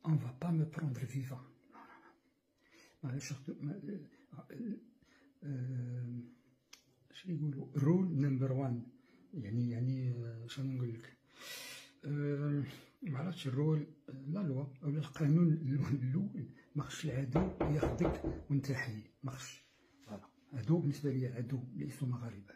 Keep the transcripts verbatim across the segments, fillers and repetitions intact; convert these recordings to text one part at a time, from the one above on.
on va pas me prendre vivant. معليش اش يقولوا رول نمبر وان، يعني يعني شنو نقول لك، معرفتش الرول لا لوا ولا القانون الاول، ماخصش العدو ياخذك وانت حي، ماخصش. فوالا هادو بالنسبه لي عدو ليسوا مغاربه.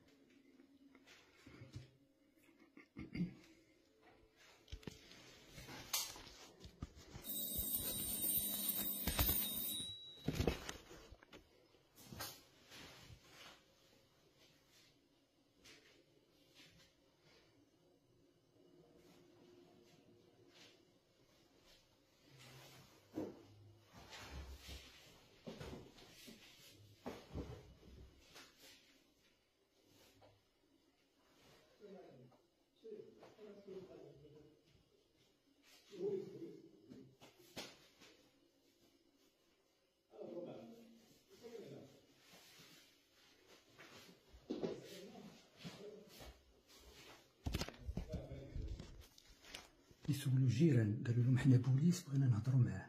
يسولوا الجيران قالوا لهم حنا بوليس بغينا نهضروا معاه.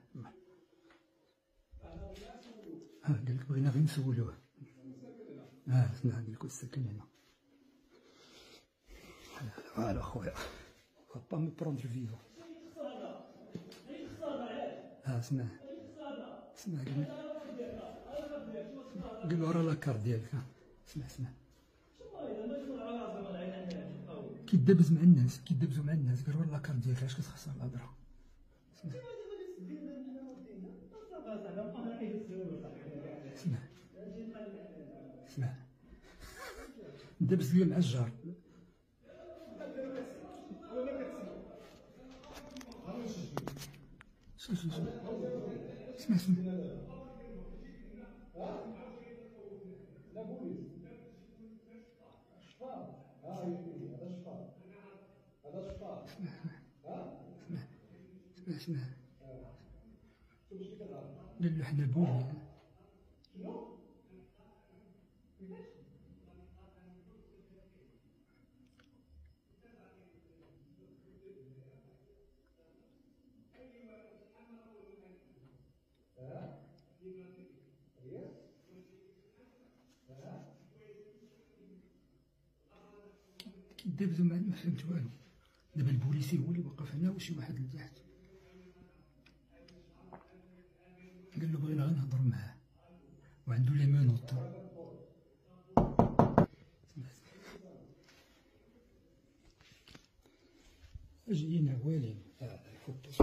ها قال لك بغينا غير نسولوه. ها سمع قال لك الساكن هنا. فوالا خويا va pas me prendre vivant. ها سمع سمع قال قال له راه لاكارت ديالك. سمع سمع كيدابز مع الناس، كيدابزوا مع الناس، قالوا راه لاكارت ديالك علاش كتخسر الهضره. سمع سمع سمع دابز ليا مع الجار. شوف شوف شوف اسمع اسمع اسمع اسمع قال له حنا بولي. كيدابزو مع ما فهمت والو. دابا البوليسي هو اللي وقف هنا وشي واحد لتحت قال له بغينا غير نهضروا معاه وعندو لي مونوط. جايين عوالين. اه الفوكس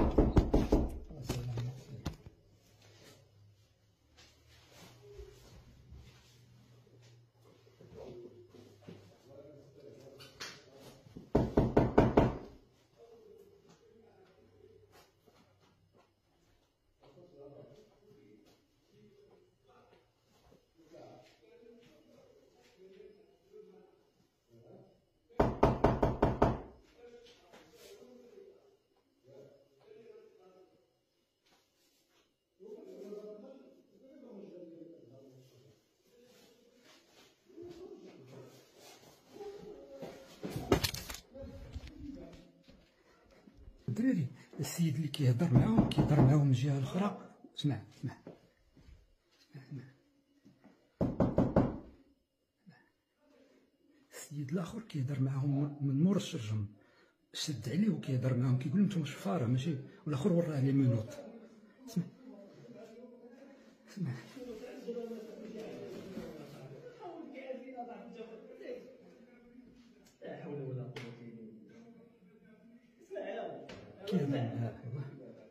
الدراري. السيد اللي كيهضر معاهم كيهضر معاهم من الجهه الاخرى. اسمع اسمع اسمع السيد الاخر كيهضر معاهم من مور الشرجم، شد عليه وكيهضر معاهم كيقول لهم نتوما شفاره ماشي، والاخر وراه لي مينوط. اسمع اسمع لا حول ولا قوه الا بالله. كيهضر معاه ايوا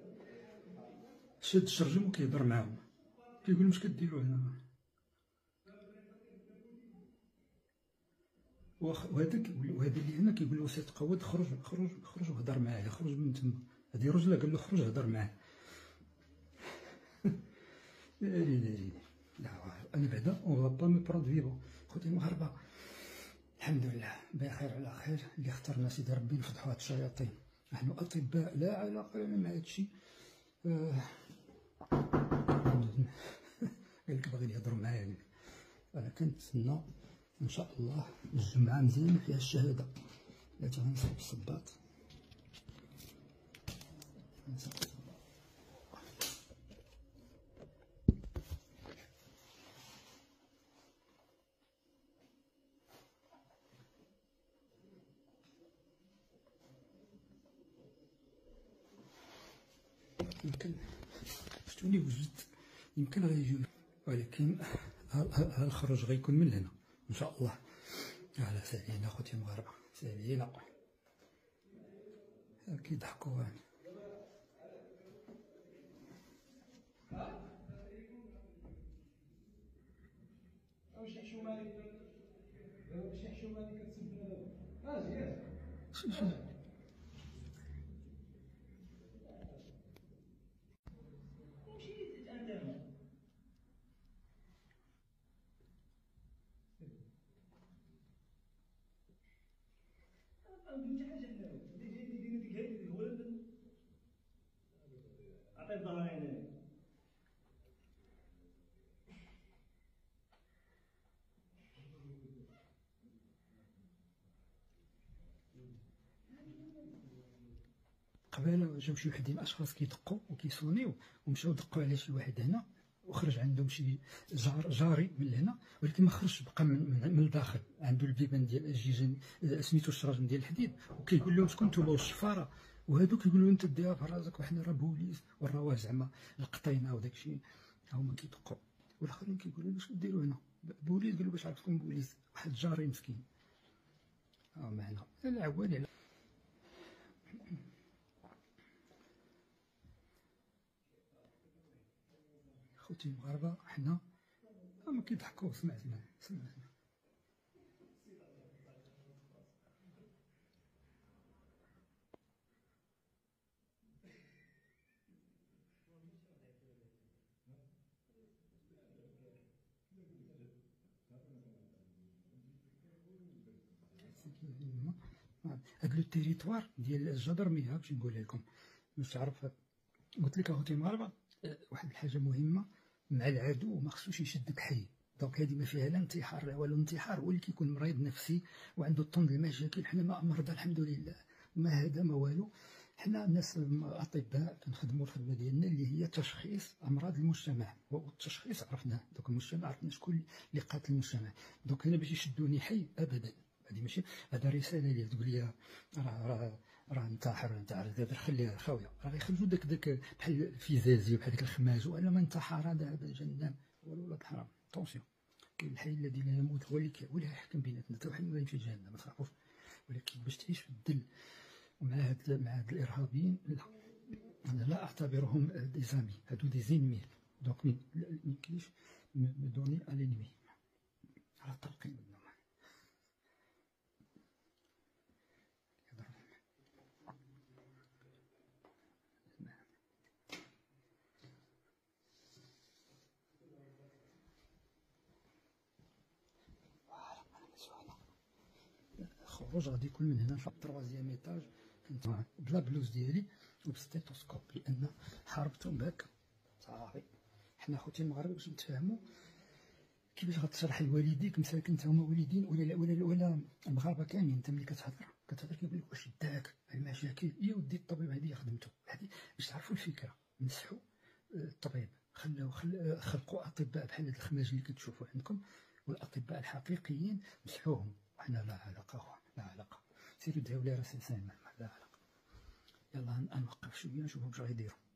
شاد الشرجم وكيهضر معاهم كيقول لهم اش كديروا هنا. وهذاك وهذا اللي هنا كيقول له سي تقود خرج خرج خرج وهضر معاه، خرج من تما. هذه رجله قال له خرج هضر معاه. ناري ناري لا انا بعدا اون با مي بروند فيفون. خوتي المغاربه الحمد لله بخير على خير، اللي اخترنا سيدي ربي نفضحوا هاد الشياطين. نحن اطباء لا علاقه لنا مع هادشي. آه قال لك باغيين يهضروا معايا. انا كنتسنى ان شاء الله الجمعه مزيان فيها الشهاده. لا غنصب الصباط يمكن شفتوني وجدت يمكن غيجيو، ولكن ها الخروج غيكون من هنا ان شاء الله. على سالينا خوتي المغاربه، سالينا كيضحكوا هاني. قبيله جاو شي وحدين اشخاص كيدقوا وكيصونيو ومشاو دقوا على شي واحد هنا وخرج عندهم شي جار جاري من هنا، ولكن ما خرجش، بقى من, من الداخل عنده البيبان ديال الجيجان سميتو الشراجم ديال الحديد، وكيقول لهم شكون نتوما والشفاره، وهذوك يقولوا انت ديها في راسك وحنا راه بوليس وراه زعما القطينه وداك الشيء. هما كيدقوا والاخرين كيقولوا واش كديروا هنا بوليس، قالوا باش عرفتكم بوليس، واحد جاري مسكين. اه معنا العوالي على خوتي المغاربه حنا ما كيضحكوا. سمع سمع سمع هاد لو تيريتوار ديال الجدرميه باش نقولها لكم باش تعرف. قلت لك اخوتي المغاربه واحد الحاجه مهمه مع العدو، ما خصوش يشدك حي. دونك هذه ما فيها لا انتحار لا والو. الانتحار هو اللي كيكون مريض نفسي وعنده طن المشاكل. حنا ما مرضى الحمد لله، ما هذا ما والو. حنا ناس اطباء كنخدموا الخدمه ديالنا اللي هي تشخيص امراض المجتمع، والتشخيص عرفناه. دوك المجتمع عرفنا شكون اللي قاتل المجتمع. دوك هنا باش يشدوني حي ابدا، هذه ماشي هذا رساله لي تقول لي راه راه راه انتحر انتحر خليها خاويه، راه غيخرجوا داك داك بحال الفيزازي بحال داك الخماج، وانا ما انتحر هذا هذا جنان والو ولاد الحرام. طونسيون، كاين الحي الذي لا يموت هو اللي هو اللي يحكم بيناتنا، حتى واحد ما غيمشي لجهنم ما تخافوش. ولكن باش تعيش في الذل ومع هاد مع هاد الارهابيين، لا انا لا اعتبرهم دي زامي، هادو دي زينمي. دونك ما يمكنش مي دوني ان انمي على التلقين منهم. الخروج غادي يكون من هنا في التروازيام ايطاج، كنت بلا بلوز ديالي وبستيتوسكوب، لان حاربتهم بهاك صافي. حنا خوتي المغاربه باش نتفاهموا كيفاش غتشرح لوالديك مساكن تا هما والدين ولا ولا ولا المغاربه كاملين. انت ملي كتهضر كتهضر كيقول لك واش داك المشاكل، يا ودي الطبيب هذه خدمته هذه باش تعرفوا الفكره. مسحوا الطبيب، خلاو خلقوا اطباء بحال هاد الخماج اللي كتشوفوا عندكم، والاطباء الحقيقيين مسحوهم. وحنا لا علاقه اخوان، لا علاقه. سيروا دعيو لي راسي سايمه، لا علاقه. يلا نوقف شويه نشوفوا واش غيديروا.